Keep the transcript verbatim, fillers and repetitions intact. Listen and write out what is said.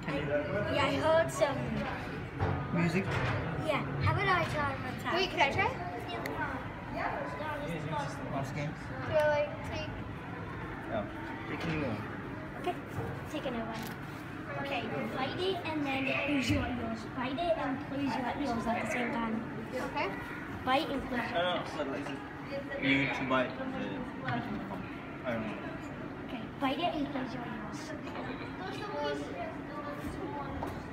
Yeah, I heard some music. Yeah, have an eye try one time. Wait, can I try? Last game. Do I like take? Yeah. Taking more. Okay, take another one. Okay, bite it and then close your ears. Bite it and close your ears at the same time. Okay. Bite and close No, your no, ears. so like this. You need to bite the. I don't know. Okay, bite it and close your ears. Those are the ones.